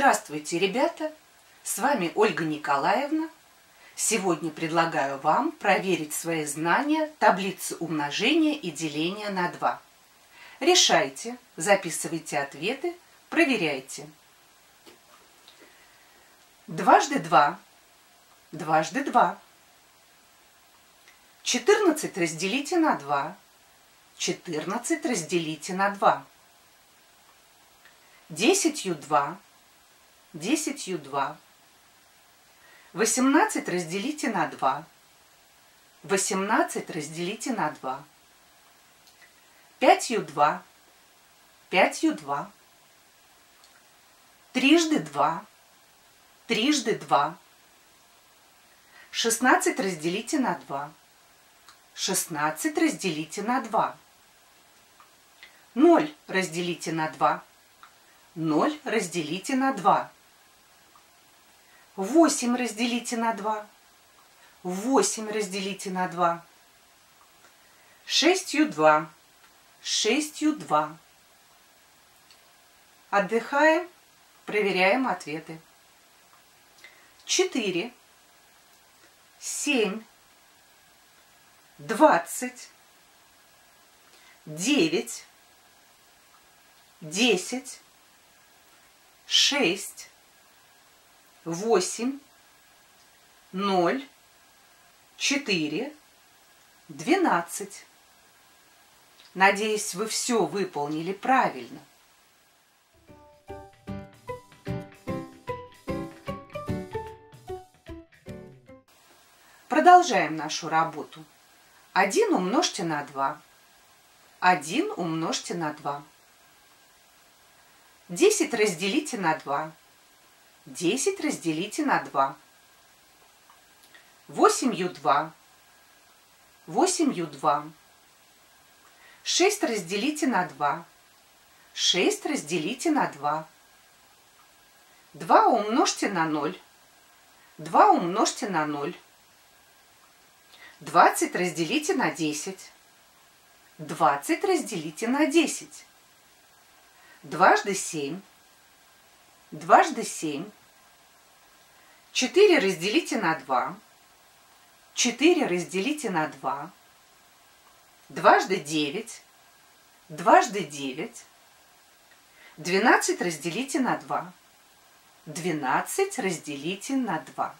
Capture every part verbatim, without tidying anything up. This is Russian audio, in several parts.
Здравствуйте, ребята! С вами Ольга Николаевна. Сегодня предлагаю вам проверить свои знания таблицы умножения и деления на два. Решайте, записывайте ответы, проверяйте. Дважды два. Дважды два. четырнадцать разделите на два. четырнадцать разделите на два. десятью два. десятью два. восемнадцать разделите на два. восемнадцать разделите на два. пятью два. пятью два. Трижды два. Трижды два. шестнадцать разделите на два. шестнадцать разделите на два. ноль разделите на два. ноль разделите на два. восемь разделите на два. восемь разделите на два. шестью два. шестью два. Отдыхаем, проверяем ответы. четыре. семь. двадцать. девять. десять. шесть. восемь. ноль. четыре. двенадцать. Надеюсь, вы все выполнили правильно. Продолжаем нашу работу. один умножьте на два. один умножьте на два. десять разделите на два. десять разделите на два. восемью два. восемью два. шесть разделите на два. шесть разделите на два. два умножьте на ноль. два умножьте на ноль. двадцать разделите на десять. двадцать разделите на десять. Дважды семь. Дважды семь. четыре разделите на два. четыре разделите на два. Дважды девять. Дважды девять. двенадцать разделите на два. двенадцать разделите на два.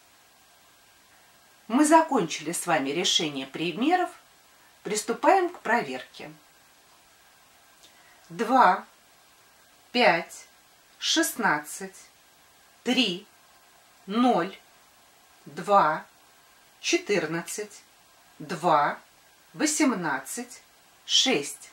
Мы закончили с вами решение примеров. Приступаем к проверке. два, пять, шестнадцать, три, ноль, два, четырнадцать, два, восемнадцать, шесть.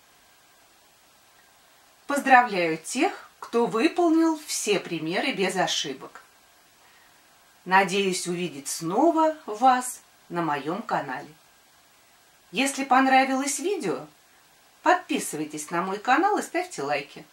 Поздравляю тех, кто выполнил все примеры без ошибок. Надеюсь увидеть снова вас на моем канале. Если понравилось видео, подписывайтесь на мой канал и ставьте лайки.